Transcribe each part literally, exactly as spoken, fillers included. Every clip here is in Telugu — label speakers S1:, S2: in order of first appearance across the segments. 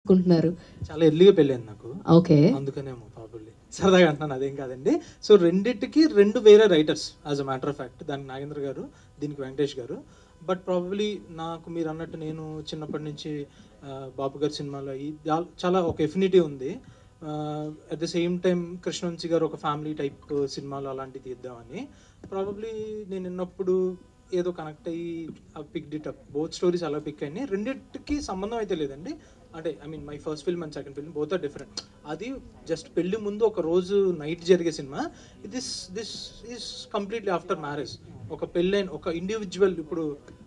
S1: అనుకుంటున్నారు?
S2: చాలా ఎర్లీగా పెళ్ళైంది నాకు.
S1: ఓకే,
S2: అందుకనేమో ప్రాబబ్లీ సరదాగా అంటున్నాను, అదేం కాదండి. సో రెండింటికి రెండు వేరే writers as a matter of fact. దానికి నాగేంద్ర గారు, దీనికి వెంకటేష్ గారు. బట్ ప్రాబబ్లీ నాకు మీరు అన్నట్టు నేను చిన్నప్పటి నుంచి బాబు గారి సినిమాలో ఈ చాలా ఒక ఎఫినిటీ ఉంది. At the same time Krishna Vamsi గారు ఒక ఫ్యామిలీ టైప్ సినిమాలు అలాంటివి తీద్దామని ప్రాబబ్లీ నేను విన్నప్పుడు ఏదో కనెక్ట్ అయ్యి picked up. Both stories అలా పిక్ అయినాయి. రెండింటికి సంబంధం అయితే లేదండి. అంటే I mean my first film and second film both are different. అది జస్ట్ పెళ్లి ముందు ఒక రోజు నైట్ జరిగే cinema. This this is completely after marriage. ఒక పెళ్ళైన ఒక ఇండివిజువల్, ఇప్పుడు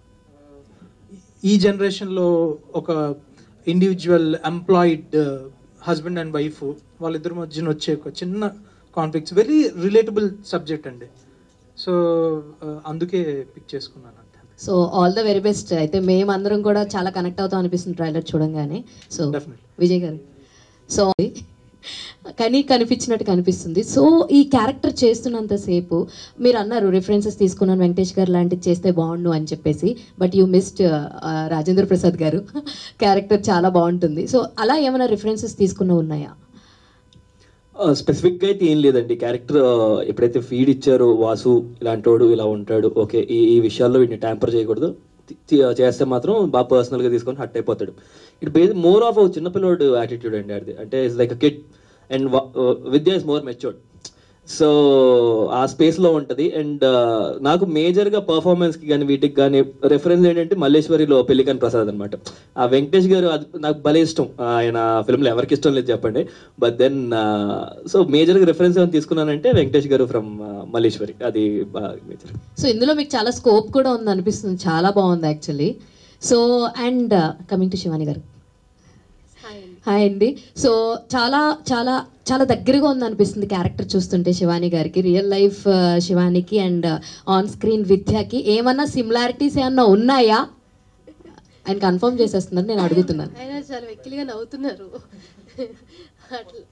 S2: ఈ జనరేషన్లో ఒక individual employed husband and wife వాళ్ళిద్దరి మధ్యన వచ్చే ఒక చిన్న కాన్ఫ్లిక్ట్స్, వెరీ రిలేటబుల్ సబ్జెక్ట్ అండి. సో అందుకే పిక్ చేసుకున్నాను.
S1: So all the very best. అయితే మేమందరం కూడా చాలా కనెక్ట్ అవుతాం అనిపిస్తుంది ట్రైలర్ చూడంగానే. సో విజయ్ గారు, సో కానీ కనిపించినట్టు కనిపిస్తుంది. సో ఈ క్యారెక్టర్ చేస్తున్నంతసేపు మీరు అన్నారు రిఫరెన్సెస్ తీసుకున్నాను వెంకటేష్ గారు లాంటిది చేస్తే బాగుండు అని చెప్పేసి, but you missed Rajendra Prasad గారు. క్యారెక్టర్ చాలా బాగుంటుంది. సో అలా ఏమైనా రిఫరెన్సెస్ తీసుకున్న ఉన్నాయా?
S3: స్పెసిఫిక్గా అయితే ఏం లేదండి. క్యారెక్టర్ ఎప్పుడైతే ఫీడ్ ఇచ్చారో వాసు ఇలాంటోడు ఇలా ఉంటాడు, ఓకే ఈ ఈ విషయాల్లో వీటిని ట్యాంపర్ చేయకూడదు, చేస్తే మాత్రం బాగా పర్సనల్గా తీసుకొని హట్ అయిపోతాడు. ఇట్ బేస్ మోర్ ఆఫ్ చిన్నపిల్లోడు యాటిట్యూడ్ అండి అది. అంటే it's like a kid and Vidya is more matured. So ఆ స్పేస్లో ఉంటుంది. అండ్ నాకు మేజర్గా పర్ఫార్మెన్స్కి కానీ వీటికి కానీ రెఫరెన్స్ ఏంటంటే మల్లేశ్వరిలో పెళ్లికాని ప్రసాద్ అనమాట. ఆ వెంకటేష్ గారు అది నాకు భలే ఇష్టం. ఆయన ఫిల్మ్లో ఎవరికి ఇష్టం లేదు చెప్పండి. బట్ దెన్ సో మేజర్గా రెఫరెన్స్ ఏమైనా తీసుకున్నానంటే వెంకటేష్ గారు ఫ్రమ్ మల్లేశ్వరి, అది మేజర్.
S1: సో ఇందులో మీకు చాలా స్కోప్ కూడా ఉంది అనిపిస్తుంది, చాలా బాగుంది actually. So and coming to Shivani గారు, హాయ్ అండి. సో చాలా చాలా చాలా దగ్గరగా ఉంది అనిపిస్తుంది క్యారెక్టర్ చూస్తుంటే శివాని గారికి, రియల్ లైఫ్ శివానికి అండ్ ఆన్ స్క్రీన్ విద్యకి ఏమన్నా సిమిలారిటీస్ ఏమన్నా ఉన్నాయా? ఆయన కన్ఫర్మ్ చేసేస్తున్నారు, నేను అడుగుతున్నాను.
S4: ఆయన చాలా వెక్కిలిగా నవ్వుతున్నారు. అట్లా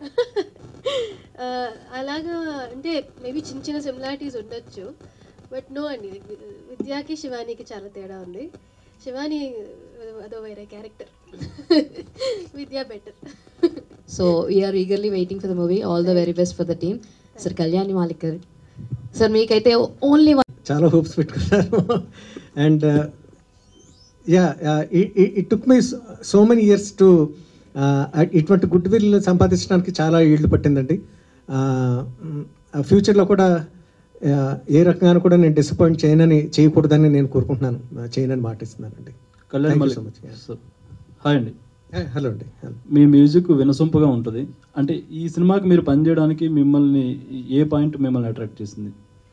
S4: అలాగా అంటే మేబీ చిన్న చిన్న సిమిలారిటీస్ ఉండొచ్చు, బట్ నో అండి. విద్యాకి శివానికి చాలా తేడా ఉంది. శివాని అదో వేరే character, Vidya better.
S1: So we're eagerly waiting for the movie. All the very best for the team. Sir Kalyani Malik గారు, సార్ మీకైతే ఓన్లీ
S5: చాలా హోప్స్ పెట్టుకున్నారు. And yeah it took me so many years to ఇటువంటి గుడ్ విల్ సంపాదించడానికి చాలా ఏళ్ళు పట్టిందండి. ఫ్యూచర్లో కూడా ఏ రకంగా కూడా నేను డిసప్పాయింట్ చేయనని చేయకూడదని నేను కోరుకుంటున్నాను, చేయనని మాటిస్తున్నానండి.
S6: కళ్యాణ్ మాలిక్ సార్, హాయ్ అండి.
S5: హలో అండి.
S6: మీ మ్యూజిక్ వినసొంపుగా ఉంటుంది. అంటే ఈ సినిమాకి మీరు పనిచేయడానికి మిమ్మల్ని ఏ పాయింట్ మిమ్మల్ని అట్రాక్ట్ చేసింది?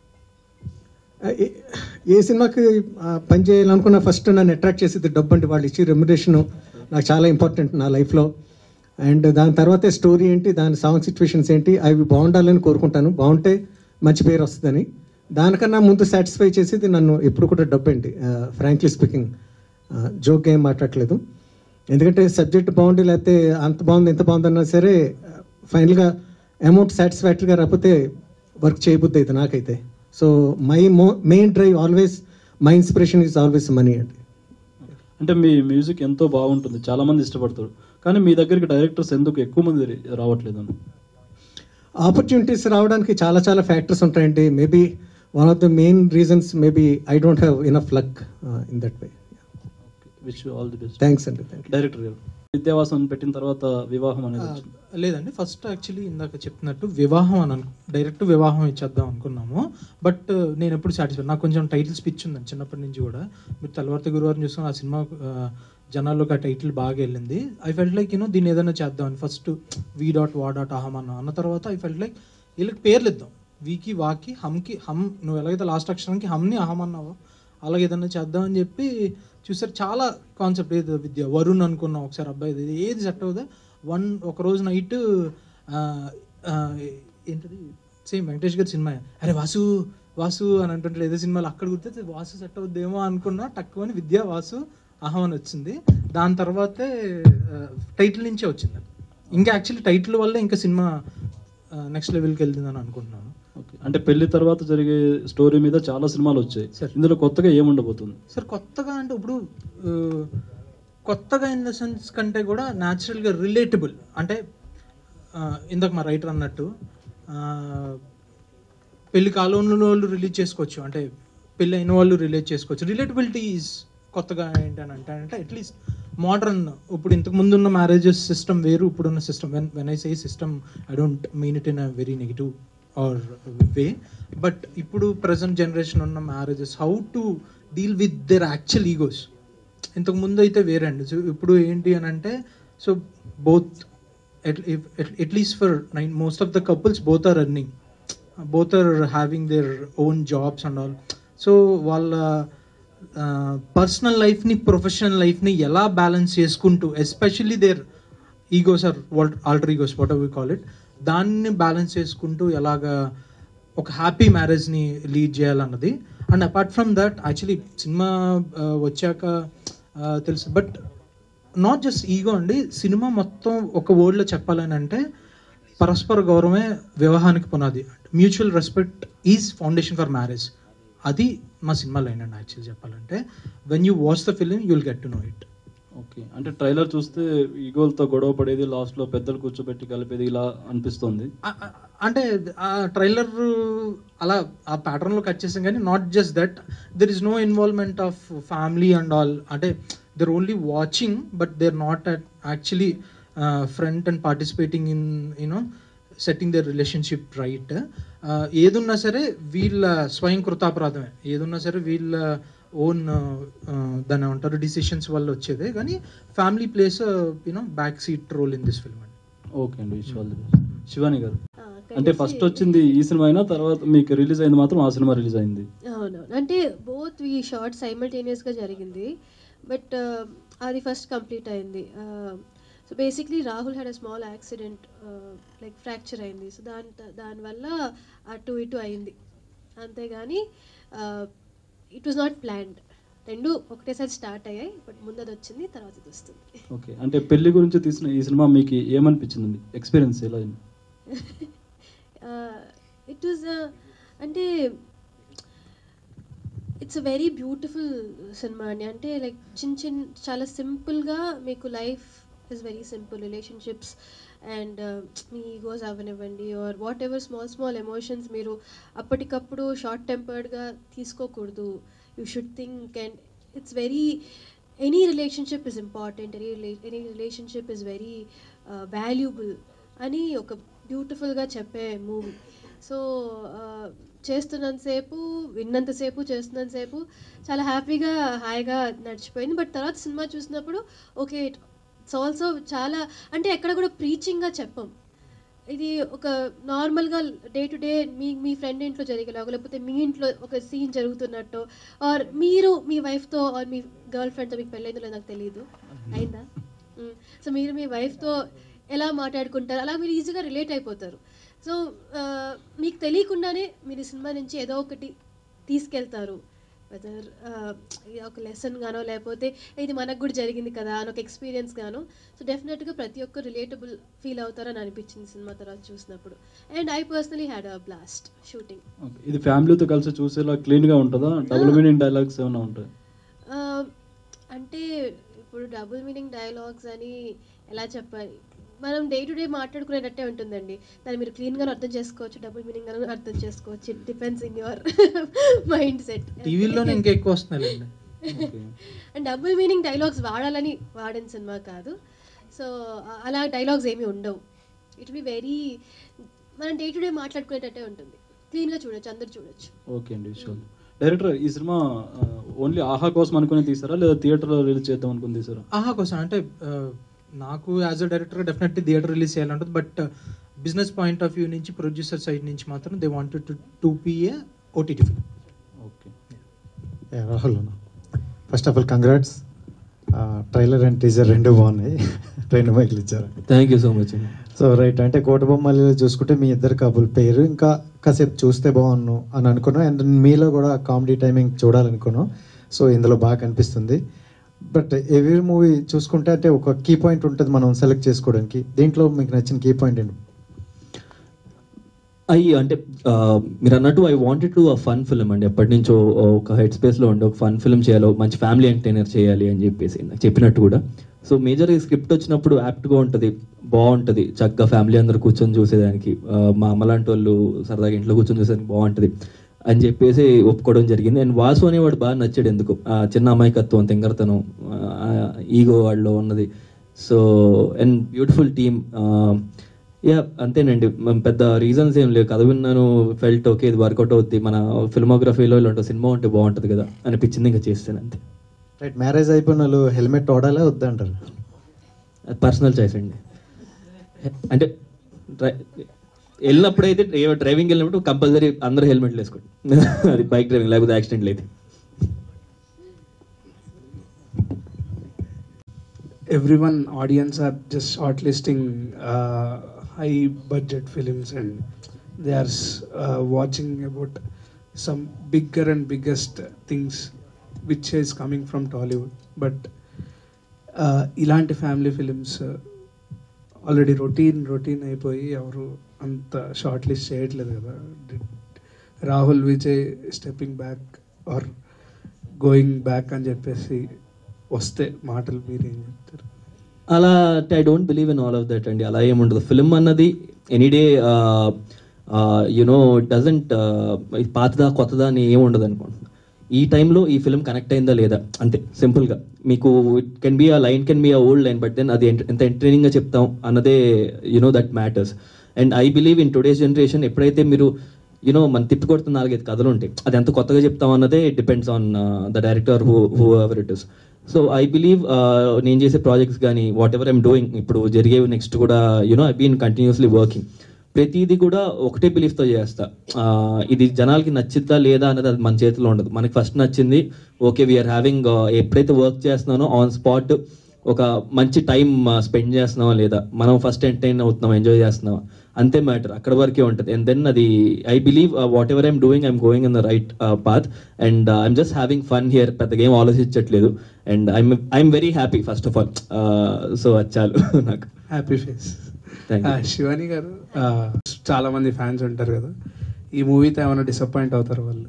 S5: ఏ సినిమాకి పనిచేయాలనుకున్న ఫస్ట్ నన్ను అట్రాక్ట్ చేసేది డబ్బు అండి. వాళ్ళు ఇచ్చే రెమ్యునరేషన్ నాకు చాలా ఇంపార్టెంట్ నా లైఫ్లో. అండ్ దాని తర్వాతే స్టోరీ ఏంటి, దాని సాంగ్ సిచ్యువేషన్స్ ఏంటి, అవి బాగుండాలని కోరుకుంటాను. బాగుంటే మంచి పేరు వస్తుందని. దానికన్నా ముందు సాటిస్ఫై చేసేది నన్ను ఎప్పుడు కూడా డబ్బు అండి. ఫ్రాంక్లీ స్పీకింగ్, జోక్గా ఏం మాట్లాడలేదు. ఎందుకంటే సబ్జెక్ట్ బాగుండి లేకపోతే అంత బాగుంది ఎంత బాగుందన్నా సరే ఫైనల్గా అమౌంట్ సాటిస్ఫాక్టరీగా రాకపోతే వర్క్ చేయబుద్ది అయితే నాకైతే. So my mo main drive always, my inspiration is always money అండి.
S6: అంటే మీ మ్యూజిక్ ఎంతో బాగుంటుంది, చాలామంది ఇష్టపడతారు, కానీ మీ దగ్గరికి డైరెక్టర్స్ ఎందుకు ఎక్కువ మంది రావట్లేదు?
S5: ఆపర్చునిటీస్ రావడానికి చాలా చాలా ఫ్యాక్టర్స్ ఉంటాయండి. Maybe one of the main reasons maybe I don't have enough luck in that way.
S6: Wish you all the best.
S5: Thanks అండి.
S6: డైరెక్టర్ గారు, విద్యావాసం పెట్టిన తర్వాత వివాహం అనేది
S2: లేదండి. ఫస్ట్ యాక్చువల్లీ ఇందాక చెప్పినట్టు వివాహం అని అను డైరెక్ట్ వివాహం ఇచ్చేద్దాం అనుకున్నాము. బట్ నేను ఎప్పుడు సాటిస్ఫై, నాకు కొంచెం టైటిల్ స్పిచ్ ఉందండి చిన్నప్పటి నుంచి కూడా. మీరు తెల్లవారితే గురువారం చూసుకుని ఆ సినిమా జనాల్లోకి ఆ టైటిల్ బాగా వెళ్ళింది. ఐ ఫెల్ట్ లైక్ యూనో దీన్ని ఏదైనా చేద్దామని first V dot Va dot Aham అన్న అన్న తర్వాత ఐ ఫెల్ట్ లైక్ వీళ్ళకి పేర్లు ఇద్దాం, వీకి వాకి హమ్కి హమ్, నువ్వు ఎలాగైతే లాస్ట్ అక్షరానికి హమ్ని అహం అన్నావో అలాగే ఏదైనా చేద్దామని చెప్పి చూసారు. చాలా కాన్సెప్ట్ ఏది విద్య వరుణ్ అనుకున్నాం ఒకసారి, అబ్బాయి ఏది సెట్ అవుదా. వన్ ఒక రోజు నైట్ ఏంటది సేమ్ వెంకటేష్ గారి సినిమా, అరే వాసు వాసు అని అంటుంటారు ఏదో సినిమాలో, అక్కడ గుర్తు వాసు సెట్ అవుద్దేమో అనుకున్నా, తక్కువ అని విద్య వాసు అహం అని వచ్చింది. దాని తర్వాతే టైటిల్ నుంచే వచ్చింది. ఇంకా యాక్చువల్లీ టైటిల్ వల్ల ఇంకా సినిమా నెక్స్ట్ లెవెల్కి వెళ్తుందని అనుకుంటున్నాను.
S6: ఓకే, అంటే పెళ్లి తర్వాత జరిగే స్టోరీ మీద చాలా సినిమాలు వచ్చాయి సార్, ఇందులో కొత్తగా ఏముండబోతుంది
S2: సార్? కొత్తగా అంటే ఇప్పుడు కొత్తగా ఇన్ ద సెన్స్ కంటే కూడా న్యాచురల్గా రిలేటబుల్. అంటే ఇందాక మా రైటర్ అన్నట్టు పెళ్లి కాలంలో వాళ్ళు రిలీజ్ చేసుకోవచ్చు, అంటే పెళ్ళి అయిన వాళ్ళు రిలేట్ చేసుకోవచ్చు. రిలేటబిలిటీ ఈజ్ కొత్తగా ఏంటని అంటే అంటే అట్లీస్ట్ మోడర్న్, ఇప్పుడు ఇంతకు ముందు ఉన్న మ్యారేజెస్ సిస్టమ్ వేరు, ఇప్పుడున్న system. When when I say system I don't mean it in a very negative or way, but ఇప్పుడు ప్రజెంట్ జనరేషన్ ఉన్న marriages how to deal with their actual egos. ఇంతకు ముందు అయితే వేరే అండి. సో ఇప్పుడు ఏంటి అని అంటే, so both at least for nine most of the couples both are earning, both are having their own jobs and all. So వాళ్ళ పర్సనల్ లైఫ్ని ప్రొఫెషనల్ లైఫ్ని ఎలా బ్యాలెన్స్ చేసుకుంటూ, especially their egos or alter egos whatever we call it, దాన్ని బ్యాలెన్స్ చేసుకుంటూ ఎలాగా ఒక హ్యాపీ మ్యారేజ్ని లీడ్ చేయాలన్నది. And apart from that actually cinema వచ్చాక తెలుసు, బట్ నాట్ జస్ట్ ఈగో అండి, సినిమా మొత్తం ఒక వర్డ్లో చెప్పాలని అంటే పరస్పర గౌరవమే వివాహానికి పునాది. Mutual respect is foundation for marriage. అది మా సినిమా లైన్ అండి యాక్చువల్లీ చెప్పాలంటే. When you watch the film you will get to know it.
S6: Okay, అంటే ట్రైలర్ చూస్తే ఈగోలతో గొడవ పడేది, లాస్ట్లో పెద్దలు కూర్చోబెట్టి కలిపేది ఇలా అనిపిస్తుంది.
S2: అంటే ఆ ట్రైలర్ అలా ఆ ప్యాటర్న్లో కట్ చేసాం, కానీ not just that, there is no involvement of family and all. అంటే they're only watching, but they're not actually front and participating in you know setting their relationship right. ఏదున్నా సరే వీళ్ళ స్వయం కృతాపరాధమే, ఏదున్నా సరే వీళ్ళ ఓన్ దాన్ని ఏమంటారు డిసిషన్స్ వల్ల వచ్చేదే, కానీ family plays you know back seat role in this film అండి.
S6: ఓకే అండి, శివాని గారు, అంటే ఫస్ట్ వచ్చింది ఈ సినిమా అయినా తర్వాత మీకు రిలీజ్ అయింది మాత్రం ఆ సినిమా రిలీజ్ అయింది?
S4: అవునవును, అంటే బోత్ ఈ షార్ట్ సైమల్టేనియస్గా జరిగింది, బట్ అది ఫస్ట్ కంప్లీట్ అయింది. So basically Rahul had a small accident, like fracture అయింది. సో దాని దానివల్ల అటు ఇటు అయింది, అంతేగాని ఇట్ వాజ్ నాట్ ప్లాన్డ్. రెండు ఒకటేసారి స్టార్ట్ అయ్యాయి, బట్ ముందు అది వచ్చింది, తర్వాత ఇది వస్తుంది.
S6: ఓకే, అంటే పెళ్లి గురించి తీసిన ఈ సినిమా మీకు ఏమనిపించింది, ఎక్స్పీరియన్స్ ఎలా అయింది?
S4: ఇట్ వాజ్ అంటే it's a very beautiful cinema అండి. అంటే లైక్ చిన్న చిన్న చాలా సింపుల్గా మీకు life is very simple, relationships and మీ ఈగోస్ అవనివ్వండి or whatever small small emotions మీరు అప్పటికప్పుడు షార్ట్ టెంపర్డ్గా తీసుకోకూడదు. You should think, and it's very any relationship is important, any any relationship is very valuable అని ఒక బ్యూటిఫుల్గా చెప్పే మూవీ. సో చేస్తున్నంతసేపు విన్నంతసేపు చేస్తున్నంతసేపు చాలా హ్యాపీగా హాయిగా నడిచిపోయింది. బట్ తర్వాత సినిమా చూసినప్పుడు ఓకే ఇట్స్ ఆల్సో చాలా, అంటే ఎక్కడ కూడా ప్రీచింగ్గా చెప్పం, ఇది ఒక నార్మల్గా డే టు డే మీ మీ ఫ్రెండ్ ఇంట్లో జరిగేలాగో, లేకపోతే మీ ఇంట్లో ఒక సీన్ జరుగుతున్నట్టు, ఆర్ మీరు మీ వైఫ్తో ఆర్ మీ గర్ల్ ఫ్రెండ్తో, మీకు పెళ్ళైందో లేదో నాకు తెలియదు, అయిందా? సో మీరు మీ వైఫ్తో ఎలా మాట్లాడుకుంటారు, అలా మీరు ఈజీగా రిలేట్ అయిపోతారు. సో మీకు తెలియకుండానే మీరు ఈ సినిమా నుంచి ఏదో ఒకటి తీసుకెళ్తారు, వెదర్ ఒక లెసన్ గానో లేకపోతే ఇది మనకు కూడా జరిగింది కదా అని ఒక ఎక్స్పీరియన్స్ గాను. సో డెఫినెట్గా ప్రతి ఒక్కరు రిలేటబుల్ ఫీల్ అవుతారని అనిపించింది సినిమా తర్వాత చూసినప్పుడు. And I personally had a blast shooting.
S6: ఇది ఫ్యామిలీతో కలిసి చూసేలా క్లీన్గా ఉంటుందా? డబుల్ మీనింగ్ డైలాగ్స్ ఏమైనా ఉంటాయి?
S4: అంటే ఇప్పుడు డబుల్ మీనింగ్ డైలాగ్స్ అని ఎలా చెప్పాలి, మనం డే టు డే మాట్లాడుకునేటట్టే ఉంటుందండి. దాన్ని మీరు క్లీన్గా అర్థం చేసుకోవచ్చు, డబుల్ మీనింగ్ అని అర్థం చేసుకోవచ్చు. It depends in your mindset.
S2: టీవీలో ఇంకా ఎక్కువ వస్తున్నాయి.
S4: అండ్ డబుల్ మీనింగ్ డైలాగ్స్ వాడాలని వాడిన సినిమా కాదు. సో అలా డైలాగ్స్ ఏమీ ఉండవు. ఇట్ బి వెరీ మనం డే టు డే మాట్లాడుకునేటట్టే ఉంటుంది, క్లీన్గా చూడొచ్చు, అందరు చూడొచ్చు.
S6: ఓకే అండి, షూర్. డైరెక్టర్, ఈ సినిమా ఓన్లీ ఆహా కోసం అనుకుని తీసారా లేదా థియేటర్లో రిలీజ్ చేద్దాం అనుకుని తీసారా?
S2: ఆహా కోసం అంటే నాకు as a director definitely theatre release చేయాలంటుంది, but business point of view నుంచి ప్రొడ్యూసర్ సైడ్ నుంచి మాత్రం they wanted to to be a OTT film.
S6: Okay,
S5: Rahul first of all congrats, trailer and teaser రెండు బాగున్నాయి, రెండు మైకులు ఇచ్చారు.
S3: Thank you so much.
S5: So right, అంటే కోటబొమ్మలు చూసుకుంటే మీ ఇద్దరు కపుల్ పేరు ఇంకా కాసేపు చూస్తే బాగున్నాను అని అనుకున్నాను, అండ్ మీలో కూడా కామెడీ టైమింగ్ చూడాలనుకున్నాను. సో ఇందులో బాగా కనిపిస్తుంది. బట్ ఎవ్రీ మూవీ చూసుకుంటే అంటే ఒక కీ పాయింట్ ఉంటుంది మనం సెలెక్ట్ చేసుకోవడానికి. దీంట్లో మీకు నచ్చిన కీ పాయింట్ ఏంటి?
S3: అయ్యి అంటే మీరు అన్నట్టు I wanted to a fun film అండి. ఎప్పటి నుంచో ఒక హెడ్ స్పేస్లో ఉండి ఒక ఫన్ ఫిల్మ్ చేయాలి, మంచి ఫ్యామిలీ ఎంటర్టైనర్ చేయాలి అని చెప్పేసి నాకు చెప్పినట్టు కూడా. సో మేజర్ ఈ స్క్రిప్ట్ వచ్చినప్పుడు యాప్ట్గా ఉంటుంది, బాగుంటుంది, చక్కగా ఫ్యామిలీ అందరూ కూర్చొని చూసేదానికి, మా అమ్మ లాంటి వాళ్ళు సరదాగా ఇంట్లో కూర్చొని చూసేదానికి బాగుంటుంది అని చెప్పేసి ఒప్పుకోవడం జరిగింది. అండ్ వాసు అనేవాడు బాగా నచ్చాడు ఎందుకు, చిన్న అమాయకత్వం, తెంగరతనం, ఈగో వాళ్ళలో ఉన్నది. So and beautiful team. Yeah అంతేనండి, పెద్ద రీజన్స్ ఏం లేవు. కథ విన్నాను, ఫెల్ట్ ఓకే ఇది వర్కౌట్ అవుద్ది, మన ఫిల్మోగ్రఫీలో ఇలాంటి సినిమా ఉంటే బాగుంటుంది కదా అనిపించింది, ఇంకా చేస్తాను అంతే.
S7: రైట్, మ్యారేజ్ అయిపోయిన వాళ్ళు హెల్మెట్ వాడాలా వద్దంటారు?
S3: అది పర్సనల్ చాయిస్ అండి. అంటే వెళ్ళినప్పుడు అయితే డ్రైవింగ్ వెళ్ళినప్పుడు కంపల్సరీ అందరూ హెల్మెట్లు వేసుకోండి, అది బైక్ డ్రైవింగ్, లేకపోతే యాక్సిడెంట్లు అయితే.
S8: Everyone, audience are just shortlisting uh, high budget films, and they are uh, watching about some bigger and biggest things which is coming from Tollywood. But uh, ilanti family films uh, already routine routine అయిపోయి ఎవరు అంత షార్ట్ లిస్ట్ చేయట్లేదు కదా. Rahul Vijay stepping back or going back అని చెప్పేసి వస్తే మాటలు మీరు ఏం చెప్తారు?
S3: అలా I don't believe in all of that అండి. అలా ఏముండదు. ఫిల్మ్ అన్నది ఎనీ డే యునో డజంట్ పాతదా కొత్తదా అని ఏముండదు అనుకుంటున్నాను. ఈ టైంలో ఈ ఫిల్మ్ కనెక్ట్ అయిందా లేదా అంతే, సింపుల్గా. మీకు it can be a line, can be a old line, but then అది ఎంత ఎంటర్టైనింగ్గా చెప్తాం అన్నదే you know that matters. And I believe in today's generation ఎప్పుడైతే మీరు యూనో మనం తిప్పి కొడుతున్న నాలుగైదు కథలు ఉంటాయి, అది ఎంత కొత్తగా చెప్తాం అన్నదే depends on the director who whoever it is. So I believe నేను చేసే ప్రాజెక్ట్స్ కానీ వాట్ ఎవర్ ఐమ్ డూయింగ్, ఇప్పుడు జరిగేవి నెక్స్ట్ కూడా you know I been continuously working. ప్రతిదీ కూడా ఒకటే బిలీఫ్తో చేస్తా, ఇది జనాలకి నచ్చిద్దా లేదా అనేది అది మన చేతిలో ఉండదు. మనకి ఫస్ట్ నచ్చింది, ఓకే వీఆర్ హ్యావింగ్, ఎప్పుడైతే వర్క్ చేస్తున్నానో ఆన్ స్పాట్ ఒక మంచి టైం స్పెండ్ చేస్తున్నావా లేదా, మనం ఫస్ట్ ఎంటర్టైన్ అవుతున్నాం, ఎంజాయ్ చేస్తున్నావా, అంతే మ్యాటర్, అక్కడ వరకే ఉంటుంది. అండ్ దెన్ అది I believe whatever I'm doing I'm going in the right path, and I'm just having fun here, పెద్దగా ఏం ఆలోచించట్లేదు. And I'm I'm very happy first of all. So అది చాలు నాకు.
S8: Happy face. శివాని గారు, చాలా మంది ఫ్యాన్స్ ఉంటారు కదా, ఈ మూవీతో ఏమైనా డిసప్పాయింట్ అవుతారు వాళ్ళు?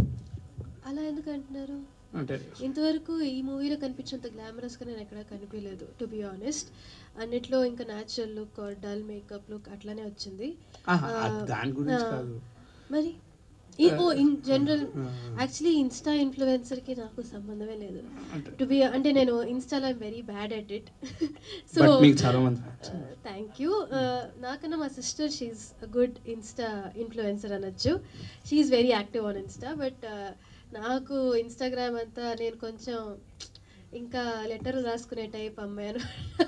S4: అలా ఎందుకు అంటున్నారు?
S8: అంటే
S4: ఇంతవరకు ఈ మూవీలో కనిపించినంత గ్లామరస్గా నేను ఎక్కడా కనిపించలేదు, టు బి ఆనెస్ట్. అన్నిట్లో ఇంకా natural look, dull makeup look అట్లానే వచ్చింది.
S8: దాని గురించి కాదు
S4: మరి oh in general actually insta ఇన్ఫ్లుయెన్సర్కి నాకు సంబంధమే లేదు. టు బి అంటే నేను ఇన్స్టాలో I'm very bad at it. So thank you. నాకన్నా మా sister she's good insta influencer అనొచ్చు. She's very active on insta. But నాకు ఇన్స్టాగ్రామ్ అంతా నేను కొంచెం ఇంకా లెటర్లు రాసుకునే టైప్ అమ్మాను.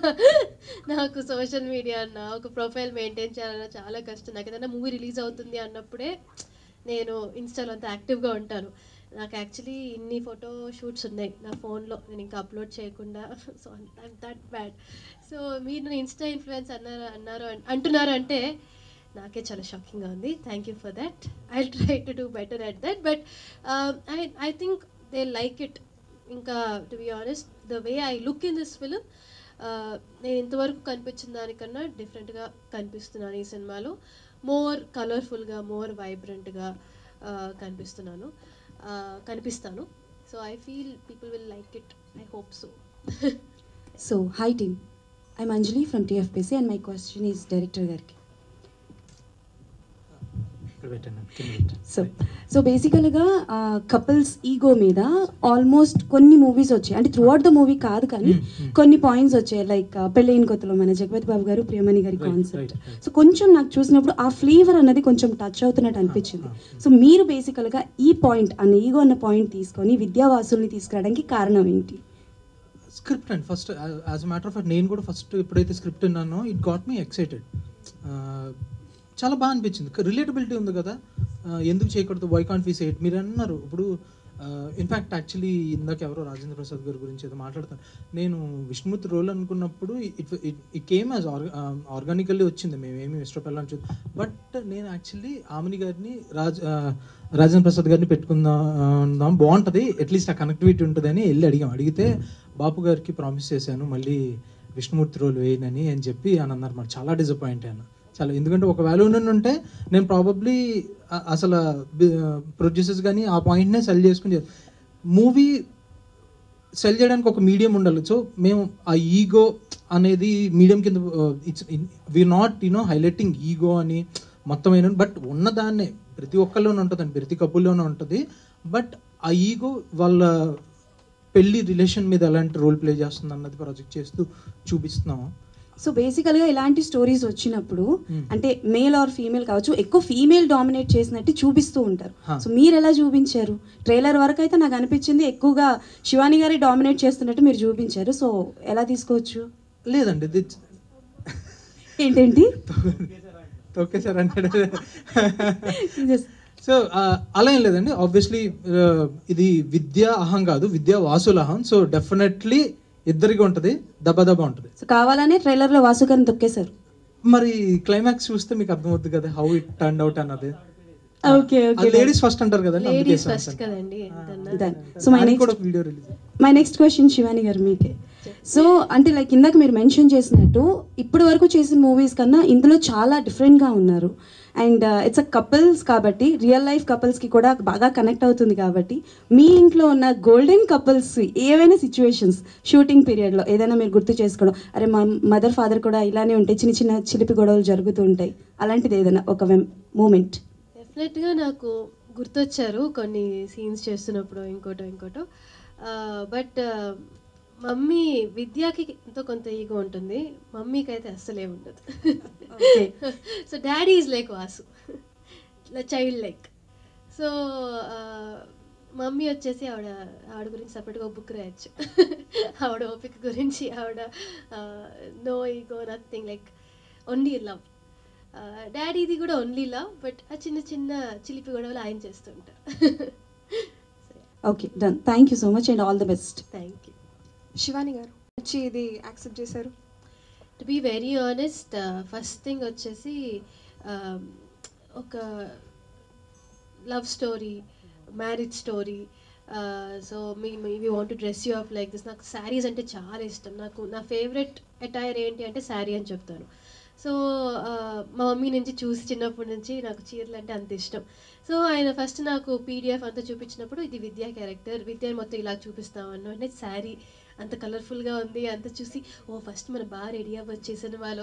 S4: నాకు సోషల్ మీడియా అన్న ఒక ప్రొఫైల్ మెయింటైన్ చేయాలన్నా చాలా కష్టం. నాకు ఏదైనా మూవీ రిలీజ్ అవుతుంది అన్నప్పుడే నేను ఇన్స్టాలో అంత యాక్టివ్గా ఉంటాను. నాకు యాక్చువల్లీ ఇన్ని ఫోటో షూట్స్ ఉన్నాయి నా ఫోన్లో, నేను ఇంకా అప్లోడ్ చేయకుండా. So I'm that bad. So మీరు ఇన్స్టా ఇన్ఫ్లుయెన్స్ అన్నారు అన్నారు అంటున్నారు అంటే నాకే చాలా షాకింగ్గా ఉంది. Thank you for that. I try to do better at that. But I I think they like it. ఇంకా to be honest the way I look in this film, నేను ఇంతవరకు కనిపించిన దానికన్నా డిఫరెంట్గా కనిపిస్తున్నాను ఈ సినిమాలో. మోర్ కలర్ఫుల్గా, మోర్ వైబ్రెంట్గా కనిపిస్తున్నాను, కనిపిస్తాను. So I feel people will like it. I hope so.
S9: So hi team, I'm Anjali from TFPC and my question is director గారికి. సో సో బేసికల్గా కపుల్స్ ఈగో మీద ఆల్మోస్ట్ కొన్ని మూవీస్ వచ్చాయి, అంటే త్రూ అవుట్ ద మూవీ కాదు కానీ కొన్ని పాయింట్స్ వచ్చాయి. లైక్ పెళ్ళైన కొత్తలో మన జగపతి బాబు గారు, ప్రియమణి గారి కాన్సెప్ట్. సో కొంచెం నాకు చూసినప్పుడు ఆ ఫ్లేవర్ అన్నది కొంచెం టచ్ అవుతున్నట్టు అనిపించింది. సో మీరు బేసికల్గా ఈ పాయింట్ అన్న ఈగో అన్న పాయింట్ తీసుకొని విద్యావాసుల్ని తీసుకురావడానికి కారణం ఏంటి?
S2: Script and first as a matter of fact నేను కూడా ఫస్ట్ ఎప్పుడైతే స్క్రిప్ట్ విన్నానో ఇట్ గాట్ మీ ఎక్సైటెడ్. చాలా బాగా అనిపించింది. రిలేటబిలిటీ ఉంది కదా, ఎందుకు చేయకూడదు, why can't we say it. మీరు అన్నారు ఇప్పుడు ఇన్ఫ్యాక్ట్ యాక్చువల్లీ ఇందాక ఎవరో రాజేంద్ర ప్రసాద్ గారి గురించి ఏదో మాట్లాడతాను. నేను విష్ణుమూర్తి రోల్ అనుకున్నప్పుడు it it came as organically వచ్చింది, మేమేమి ఇష్టపడాలని చూ. బట్ నేను యాక్చువల్లీ ఆమెని గారిని రాజ్ రాజేంద్ర ప్రసాద్ గారిని పెట్టుకుందాం, బాగుంటుంది, అట్లీస్ట్ ఆ కనెక్టివిటీ ఉంటుందని వెళ్ళి అడిగాం. అడిగితే బాపు గారికి ప్రామిస్ చేశాను మళ్ళీ విష్ణుమూర్తి రోల్ వేయనని అని చెప్పి అని అన్నారు. మరి చాలా డిసప్పాయింట్ అయ్యాను. చాలా, ఎందుకంటే ఒక వాల్యూ ఉంటే నేను ప్రాబబ్లీ అసలు ప్రొడ్యూసర్స్ కానీ ఆ పాయింట్నే సెల్ చేసుకుని మూవీ సెల్ చేయడానికి ఒక మీడియం ఉండాలి. సో మేము ఆ ఈగో అనేది మీడియం కింద it's we not you know highlighting ego అని మొత్తం అయిన, బట్ ఉన్నదాన్నే ప్రతి ఒక్కళ్ళలోనే ఉంటుందండి, ప్రతి కపుల్లోనే ఉంటుంది. బట్ ఆ ఈగో వాళ్ళ పెళ్లి రిలేషన్ మీద ఎలాంటి రోల్ ప్లే చేస్తుంది అన్నది ప్రాజెక్ట్ చేస్తూ చూపిస్తున్నాము.
S9: సో బేసికల్గా ఇలాంటి స్టోరీస్ వచ్చినప్పుడు అంటే మేల్ ఆర్ ఫీమేల్ కావచ్చు, ఎక్కువ ఫీమేల్ డామినేట్ చేసినట్టు చూపిస్తూ ఉంటారు. సో మీరు ఎలా చూపించారు? ట్రైలర్ వరకు అయితే నాకు అనిపించింది ఎక్కువగా శివాని గారి డామినేట్ చేస్తున్నట్టు మీరు చూపించారు. సో ఎలా తీసుకోవచ్చు?
S2: లేదండి, ఇది
S9: ఏంటండి
S2: తొక్కేసారంటే సో అలా ఏం లేదండి. ఆబ్వియస్లీ ఇది విద్యా అహం కాదు, విద్యా వాసుల అహం. సో డెఫినెట్లీ ఇద్దరికి ఉంటుంది, దబా దబా ఉంటుంది.
S9: సో కావాలనే ట్రైలర్ లో వాసు గారిని తొక్కేశారు.
S2: మరి క్లైమాక్స్ చూస్తే మీకు అర్థమవుతుంది కదా హౌ ఇట్ టర్న్ అవుట్ అన్నది.
S9: ఓకే ఓకే,
S2: లేడీస్ ఫస్ట్ అంటారు కదా,
S4: లేడీస్ ఫస్ట్ కదండి.
S9: So my next
S2: video release
S9: my next question Shivani గారు మీకే. సో అంటే లైక్ ఇందాక మీరు మెన్షన్ చేసినట్టు ఇప్పటి వరకు చేసిన మూవీస్ కన్నా ఇందులో చాలా డిఫరెంట్గా ఉన్నారు. అండ్ ఇట్స్ అ కపుల్స్ కాబట్టి రియల్ లైఫ్ కపుల్స్కి కూడా బాగా కనెక్ట్ అవుతుంది. కాబట్టి మీ ఇంట్లో ఉన్న గోల్డెన్ కపుల్స్ ఏవైనా సిచ్యువేషన్స్ షూటింగ్ పీరియడ్లో ఏదైనా మీరు గుర్తు చేసుకోవడం, అరే మా మదర్ ఫాదర్ కూడా ఇలానే ఉంటాయి, చిన్న చిన్న చిలిపి గొడవలు జరుగుతూ ఉంటాయి, అలాంటిది ఏదైనా ఒక మూమెంట్?
S4: డెఫినెట్గా నాకు గుర్తొచ్చారు కొన్ని సీన్స్ చేస్తున్నప్పుడు, ఇంకోటో ఇంకోటో. బట్ మమ్మీ విద్యాకి ఎంతో కొంత ఈగో ఉంటుంది, మమ్మీకి అయితే అస్సలే ఉండదు. So daddy is like Vasu, child like. So mummy వచ్చేసి ఆవిడ ఆవిడ గురించి సపరేట్గా ఒక బుక్ రాయచ్చు. ఆవిడ ఓపిక గురించి, ఆవిడ no ego nothing, like only love. డాడీది కూడా ఓన్లీ లవ్, బట్ ఆ చిన్న చిన్న చిలిపి గొడవలు ఆయన చేస్తుంటారు.
S9: Okay done, thank you so much and all the best.
S4: Thank you.
S10: Shivani గారు వచ్చి ఇది యాక్సెప్ట్ చేశారు.
S4: To be very honest, first thing వచ్చేసి ఒక love story, marriage story. So me we want to dress you up like this. నాకు శారీస్ అంటే చాలా ఇష్టం. నాకు నా ఫేవరెట్ అటైర్ ఏంటి అంటే శారీ అని చెప్తాను. సో మా మమ్మీ నుంచి చూసి చిన్నప్పటి నుంచి నాకు చీరలు అంటే అంత ఇష్టం. సో ఆయన ఫస్ట్ నాకు పీడిఎఫ్ అంతా చూపించినప్పుడు ఇది విద్యా క్యారెక్టర్, విద్య మొత్తం ఇలా చూపిస్తాం అన్న అంటే శారీ అంత కలర్ఫుల్గా ఉంది, అంత చూసి ఓ ఫస్ట్ మనం బాగా రెడీ అవ్వచ్చు సినిమాలో,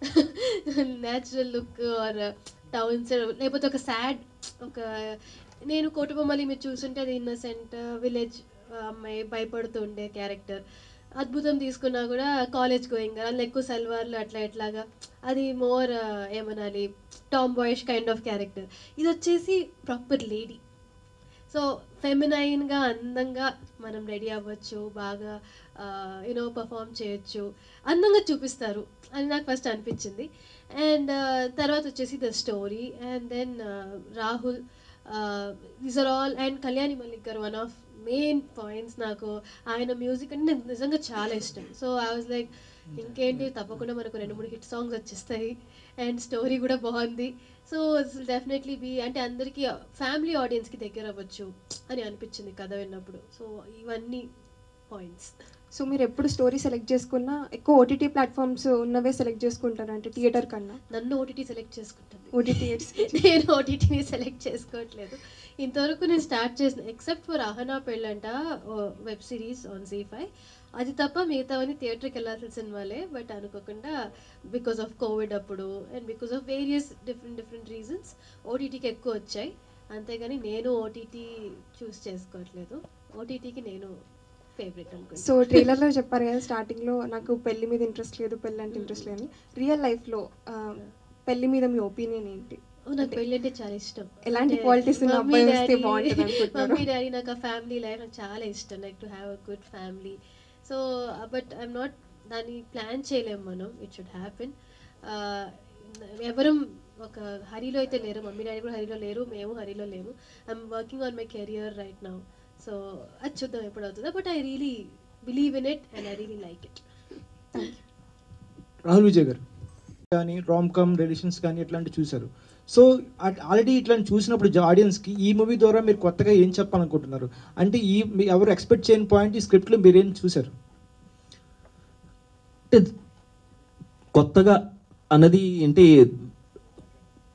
S4: న్యాచురల్ లుక్ ఆర్ టౌన్స్, లేకపోతే ఒక సాడ్ ఒక నేను కోటబొమ్మలి మీరు చూస్తుంటే అది ఇన్నసెంట్ విలేజ్ అమ్మాయి భయపడుతూ ఉండే క్యారెక్టర్. అద్భుతం తీసుకున్నా కూడా కాలేజ్ గోయింగ్, అందులో ఎక్కువ సల్వార్లు అట్లా ఎట్లాగా, అది మోర్ ఏమనాలి tomboyish kind of character. ఇది వచ్చేసి ప్రాపర్ లేడీ. సో ఫెమినైన్గా అందంగా మనం రెడీ అవ్వచ్చు, బాగా యూనో పర్ఫామ్ చేయొచ్చు, అందంగా చూపిస్తారు అని నాకు ఫస్ట్ అనిపించింది. అండ్ తర్వాత వచ్చేసి the story and then Rahul, these are all. And Kalyani Mallik గారు వన్ ఆఫ్ మెయిన్ పాయింట్స్. నాకు ఆయన మ్యూజిక్ అంటే నాకు నిజంగా చాలా ఇష్టం. సో ఐ వాజ్ లైక్ ఇంకేంటి, తప్పకుండా మనకు రెండు మూడు హిట్ సాంగ్స్ వచ్చేస్తాయి అండ్ స్టోరీ కూడా బాగుంది. సో డెఫినెట్లీ బీ అంటే అందరికీ ఫ్యామిలీ ఆడియన్స్కి దగ్గర అవ్వచ్చు అని అనిపించింది కథ విన్నప్పుడు. సో ఇవన్నీ పాయింట్స్.
S10: సో మీరు ఎప్పుడు స్టోరీ సెలెక్ట్ చేసుకున్నా ఎక్కువ ఓటీటీ ప్లాట్ఫామ్స్ ఉన్నవే సెలెక్ట్ చేసుకుంటారు అంటే థియేటర్ కన్నా?
S4: నన్ను ఓటీటీ సెలెక్ట్ చేసుకుంటుంది,
S10: ఓటీటీ
S4: నేను ఓటీటీని సెలెక్ట్ చేసుకోవట్లేదు ఇంతవరకు. నేను స్టార్ట్ చేసిన except for Ahana Pellanta web series on Zee five, అది తప్ప మిగతావన్నీ థియేటర్కి వెళ్ళాల్సిన సినిమాలే. బట్ అనుకోకుండా బికాస్ ఆఫ్ కోవిడ్ అప్పుడు and because of various different different reasons ఓటీటీకి ఎక్కువ వచ్చాయి. అంతేగాని నేను ఓటీటీ చూస్ చేసుకోవట్లేదు, ఓటీటీకి నేను ఫేవరెట్ అనుకుంటా.
S10: సో ట్రైలర్లో చెప్పారు కదా స్టార్టింగ్లో నాకు పెళ్లి మీద ఇంట్రెస్ట్ లేదు, పెళ్ళి అంటే ఇంట్రెస్ట్ లేదని. రియల్ లైఫ్లో పెళ్లి మీద మీ ఒపీనియన్ ఏంటి?
S4: నాకు పెళ్ళి అంటే చాలా ఇష్టం.
S10: ఎలాంటి క్వాలిటీస్ మమ్మీ
S4: డాడీ, నాకు ఆ ఫ్యామిలీ లైఫ్ నాకు చాలా ఇష్టం, like to have a good family. So but I'm not, దాన్ని ప్లాన్ చేయలేము మనం, ఇట్ షుడ్ హ్యాపెన్. ఎవరు ఒక హరిలో అయితే లేరు, మమ్మీ డాడీ కూడా హరిలో లేరు, మేము హరిలో లేము. I'm working on my career right now. So అది చూద్దాం ఎప్పుడు అవుతుందో. But I really believe in it and I really like it.
S11: Rahul Vijay గారు కానీ రామ్ కామ్ రిలేషన్స్ కానీ ఇట్లాంటివి చూశారు. సో ఆల్రెడీ ఇట్లాంటి చూసినప్పుడు ఆడియన్స్కి ఈ మూవీ ద్వారా మీరు కొత్తగా ఏం చెప్పాలనుకుంటున్నారు? అంటే ఈ ఎవరు ఎక్స్పెక్ట్ చేయని పాయింట్ ఈ స్క్రిప్ట్లో మీరేం చూశారు?
S3: కొత్తగా అన్నది అంటే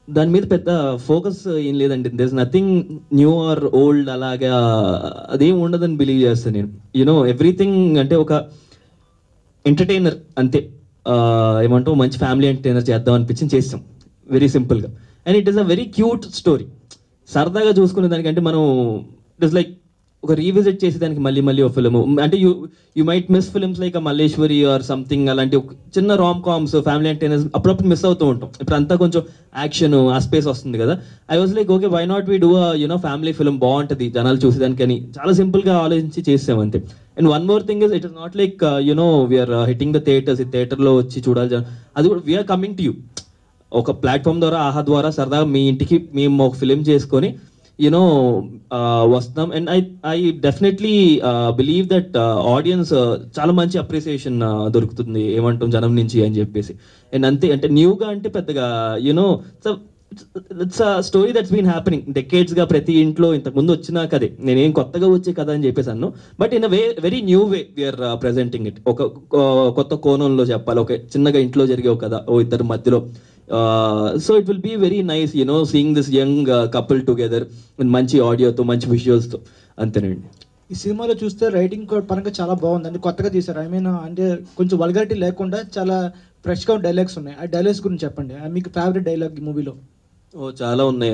S3: దాని మీద పెద్ద ఫోకస్ ఏం లేదండి. There is nothing new or old అలాగా అదేం ఉండదని బిలీవ్ చేస్తాను నేను. యూనో ఎవ్రీథింగ్ అంటే ఒక ఎంటర్టైనర్ అంతే. ఏమంటావు, మంచి ఫ్యామిలీ ఎంటర్టైనర్ చేద్దాం అనిపించింది, చేస్తాం వెరీ సింపుల్గా. And it is a very cute story. సరదాగా చూసుకునే దానికంటే మనం ఇట్ ఇస్ లైక్ ఒక రీవిజిట్ చేసేదానికి మళ్ళీ మళ్ళీ ఒక ఫిల్మ్ అంటే you you might miss films like a Malleswari or something, అలాంటి ఒక చిన్న రామ్ కామ్స్ ఫ్యామిలీ ఎంటర్టైనర్స్ అప్పుడప్పుడు మిస్ అవుతూ ఉంటాం. ఇప్పుడు అంతా కొంచెం యాక్షన్ ఆ స్పేస్ వస్తుంది కదా. I was like okay why not we do you know family film, బాగుంటుంది జనాలు చూసేదానికి అని చాలా సింపుల్గా ఆలోచించి చేసాం అంతే. And one more thing is it is not like you know we're hitting the theatres, ఈ థియేటర్లో వచ్చి చూడాలి అది కూడా వీఆర్ కమింగ్ టు యూ. ఒక ప్లాట్ఫామ్ ద్వారా ఆహా ద్వారా సరదాగా మీ ఇంటికి మేము ఒక ఫిలిం చేసుకొని యూనో వస్తాం. And I I definitely believe that audience చాలా మంచి అప్రిసియేషన్ దొరుకుతుంది ఏమంటాం జనం నుంచి అని చెప్పేసి. అండ్ అంతే అంటే న్యూగా అంటే పెద్దగా you know it's a story that's been happening decades గా ప్రతి ఇంట్లో ఇంతకు ముందు వచ్చినా కదే, నేనేం కొత్తగా వచ్చే కథ అని చెప్పేసి అన్నాను. But in a way very new way we're presenting it. ఒక కొత్త కోణంలో చెప్పాలి, ఒక చిన్నగా ఇంట్లో జరిగే ఒక కథ ఓ ఇద్దరు మధ్యలో. So it will be very nice you know seeing this young couple together మంచి ఆడియోతో మంచి విజువల్స్తో. అంతేనండి.
S11: ఈ సినిమాలో చూస్తే రైటింగ్ పరంగా చాలా బాగుంది అంటే కొత్తగా తీశారు. ఐ మీన్ అంటే కొంచెం వల్గారిటీ లేకుండా చాలా ఫ్రెష్గా డైలాగ్స్ ఉన్నాయి. ఆ డైలాగ్స్ గురించి చెప్పండి. మీకు ఫేవరెట్ డైలాగ్ ఈ మూవీలో?
S3: ఓ చాలా ఉన్నాయి.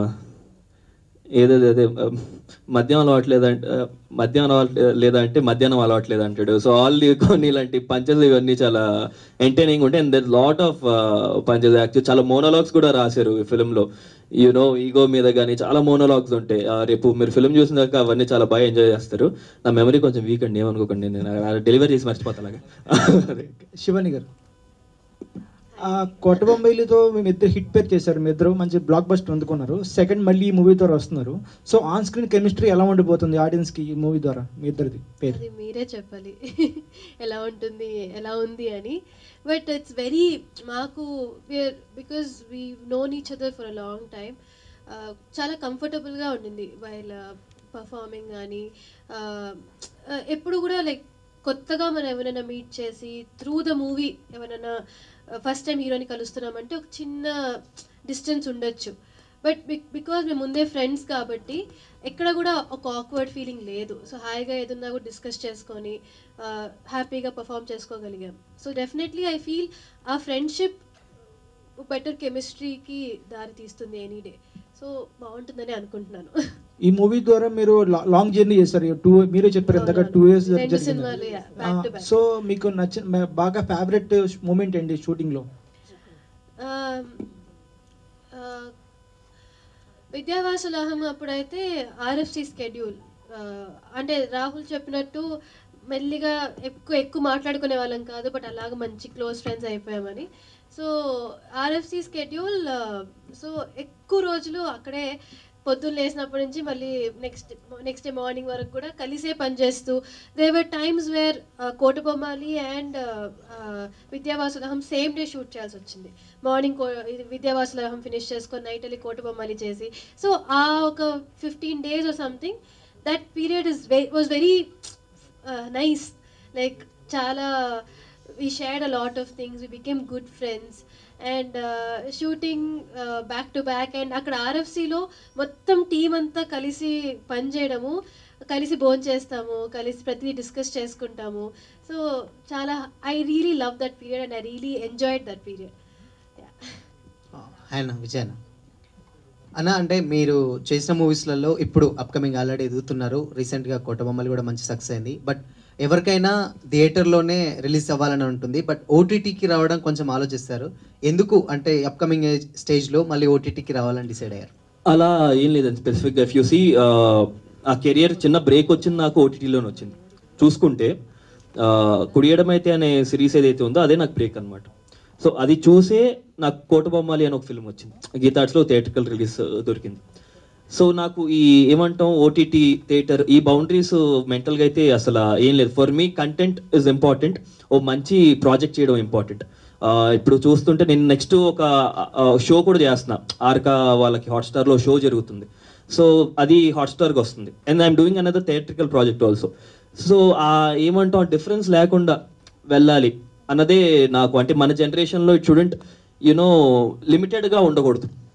S3: ఏదేది అదే మద్యం అలవాట్లేదంటే మద్యం అలవాటు లేదా అంటే మధ్యాహ్నం అలవాట్లేదు అంటాడు. సో ఆల్ కొన్ని ఇలాంటి పంచెస్ ఇవన్నీ చాలా ఎంటర్టైనింగ్ ఉంటాయి. And there lot of punches. Actual చాలా మోనోలాగ్స్ కూడా రాశారు ఈ ఫిల్మ్లో. యూనో ఈగో మీద కానీ చాలా మోనోలాగ్స్ ఉంటాయి. రేపు మీరు ఫిల్మ్ చూసినాక అవన్నీ చాలా బాగా ఎంజాయ్ చేస్తారు. నా మెమరీ కొంచెం వీక్ అండి, ఏమనుకోకండి, నేను డెలివరీ చేసి మర్చిపోతా అలాగే.
S11: శివాని గారు, కొట్ట బొంబాయిలతో మేము ఇద్దరు హిట్ పేర్ చేశారు, మీ ఇద్దరు మంచి బ్లాక్ బస్టర్ అందుకున్నారు. సెకండ్ మళ్ళీ ఈ మూవీ ద్వారా వస్తున్నారు. సో ఆన్ స్క్రీన్ కెమిస్ట్రీ ఎలా ఉండిపోతుంది ఆడియన్స్ కి ఈ మూవీ ద్వారా మీ ఇద్దరిది పేరు?
S4: అది మీరే చెప్పాలి ఎలా ఉంటుంది ఎలా ఉంది అని. బట్ ఇట్స్ వెరీ మాకు because we known each other for a long time. చాలా కంఫర్టబుల్గా ఉండింది వైల్ పర్ఫార్మింగ్ కానీ. ఎప్పుడు కూడా లైక్ కొత్తగా మనం ఎవరైనా మీట్ చేసి త్రూ ద మూవీ ఎవరైనా ఫస్ట్ టైం హీరోని కలుస్తున్నామంటే ఒక చిన్న డిస్టెన్స్ ఉండొచ్చు. బట్ బికాజ్ మేము ముందే ఫ్రెండ్స్ కాబట్టి ఎక్కడ కూడా ఒక ఆక్వర్డ్ ఫీలింగ్ లేదు. సో హాయిగా ఏదన్నా కూడా డిస్కస్ చేసుకొని హ్యాపీగా పర్ఫామ్ చేసుకోగలిగాం. సో డెఫినెట్లీ ఐ ఫీల్ ఆ ఫ్రెండ్షిప్ బెటర్ కెమిస్ట్రీకి దారి తీస్తుంది ఎనీ డే. సో బాగుంటుందని అనుకుంటున్నాను.
S11: ఈ మూవీ ద్వారా మీరు లాంగ్ జర్నీ చేస్తారు. టూ మీరే చెప్పారు ఇందాక టూ ఇయర్స్. సో మీకు నచ్చిన బాగా ఫేవరెట్ మూమెంట్ ఏంటి షూటింగ్ లో?
S4: విద్యావాసులహం అప్పుడైతే ఆర్ఎఫ్సి స్కెడ్యూల్ అంటే రాహుల్ చెప్పినట్టు మెల్లిగా ఎక్కువ ఎక్కువ మాట్లాడుకునే వాళ్ళం కాదు, బట్ అలాగ మంచి క్లోజ్ ఫ్రెండ్స్ అయిపోయామని. సో ఆర్ఎఫ్సి స్కెడ్యూల్, సో ఎక్కువ రోజులు అక్కడే పొద్దున్న లేసినప్పటి నుంచి మళ్ళీ నెక్స్ట్ నెక్స్ట్ డే మార్నింగ్ వరకు కూడా కలిసే పనిచేస్తూ. There were times where Kotabommali and Vidyavasulaham same day shoot చేయాల్సి వచ్చింది. మార్నింగ్ కో విద్యావాసులహం ఫినిష్ చేసుకొని నైట్ వెళ్ళి కోటబొమ్మాలి చేసి. సో ఆ ఒక fifteen days or something that period is was very nice. Like చాలా we shared a lot of things, we became good friends and uh, shooting uh, back to back. And అక్కడ ఆర్ఎఫ్సిలో మొత్తం టీం అంతా కలిసి పని చేయడము, కలిసి భోజనం చేస్తాము, కలిసి ప్రతిదీ డిస్కస్ చేసుకుంటాము. సో చాలా I really love that period and I really enjoyed that period.
S12: ఆయన విజయన అన్న, అంటే మీరు చేసిన మూవీస్లలో ఇప్పుడు అప్కమింగ్ ఆల్రెడీ ఎదుగుతున్నారు. రీసెంట్గా కోటబొమ్మలు కూడా మంచి సక్సెస్ అయింది. బట్ ఎవరికైనా థియేటర్లోనే రిలీజ్ అవ్వాలని ఉంటుంది, బట్ ఓటీటీకి రావడం కొంచెం ఆలోచిస్తారు. ఎందుకు అంటే అప్కమింగ్ స్టేజ్లో మళ్ళీ ఓటీటీకి రావాలని డిసైడ్ అయ్యారు?
S3: అలా ఏం లేదండి స్పెసిఫిక్గా. ఇఫ్ యూ సీ ఆ కెరియర్ చిన్న బ్రేక్ వచ్చింది నాకు ఓటీటీలోనే వచ్చింది. చూసుకుంటే కుడియడం అయితే అనే సిరీస్ ఏదైతే ఉందో అదే నాకు బ్రేక్ అనమాట. సో అది చూసే నాకు కోటబొమ్మాలి అని ఒక ఫిల్మ్ వచ్చింది, గీతార్ట్స్లో థియేట్రికల్ రిలీజ్ దొరికింది. సో నాకు ఈ ఏమంటాం ఓటీటీ థియేటర్ ఈ బౌండరీస్ మెంటల్గా అయితే అసలు ఏం లేదు. For me content is important, ఓ మంచి ప్రాజెక్ట్ చేయడం ఇంపార్టెంట్. ఇప్పుడు చూస్తుంటే నేను నెక్స్ట్ ఒక షో కూడా చేస్తున్నా, ఆర్కా వాళ్ళకి హాట్స్టార్లో షో జరుగుతుంది. సో అది హాట్స్టార్కి వస్తుంది. And I'm doing another theatrical project also. So ఆ ఏమంటాం డిఫరెన్స్ లేకుండా వెళ్ళాలి అన్నదే నాకు. అంటే మన జనరేషన్లో ఇట్ షుడెంట్ యునో లిమిటెడ్గా ఉండకూడదు.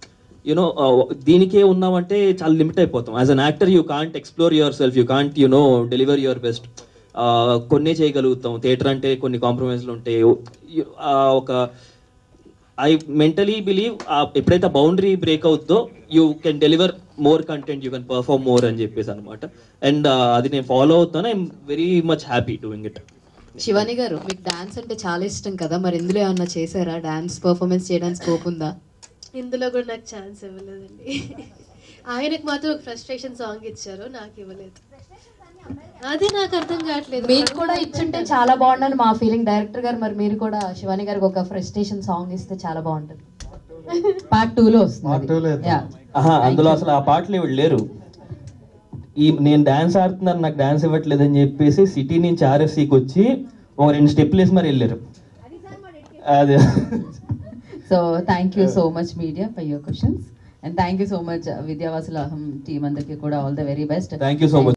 S3: యూనో దీనికే ఉన్నామంటే చాలా లిమిట్ అయిపోతాం. As an actor you can't explore yourself, you can't you know deliver your best. కొన్నే చేయగలుగుతాం. థియేటర్ అంటే కొన్ని కాంప్రమైజ్లు ఉంటాయి. ఒక ఐ మెంటలీ బిలీవ్ ఎప్పుడైతే బౌండరీ బ్రేక్ అవుతుందో you can deliver more content, you can perform more అని చెప్పేసి అనమాట. అండ్ అది నేను ఫాలో అవుతాను. I'm very much happy doing it.
S1: Shivani గారు, మీకు డాన్స్ అంటే చాలా ఇష్టం కదా, మరి ఇందులో ఏమన్నా చేశారా? డాన్స్ పర్ఫార్మెన్స్ చేయడానికి స్కోప్ ఉందా?
S4: ఇందులో కూడా నాకు ఛాన్స్ ఇవ్వలేదండి. ఆయనకు మాత్రం ఒక ఫ్రస్ట్రేషన్ సాంగ్ ఇచ్చారు, నాకు ఇవ్వలేదు. అది నాకు అర్థం కావట్లేదు.
S1: మీకు కూడా ఇచ్చుంటే చాలా బాగుండని మా ఫీలింగ్. డైరెక్టర్ గారు, మరి మీరు కూడా శివాని గారికి ఒక ఫ్రస్ట్రేషన్ సాంగ్ ఇస్తే చాలా బాగుంటుంది. పార్ట్ టూ లో వస్తుంది.
S3: అందులో అసలు ఆ పాటలు ఇవి లేరు. ఈ నేను డాన్స్ ఆడుతున్నాను, నాకు డాన్స్ ఇవ్వట్లేదు అని చెప్పేసి సిటీ నుంచి ఆర్ఎఫ్సికి వచ్చి ఒక రెండు స్టెప్లు వేసి మరి వెళ్ళారు. అదే.
S13: So thank you so much media for your questions, and thank you so much Vidyavasula Aham team అందరికీ కూడా all the very best.
S3: Thank you so much.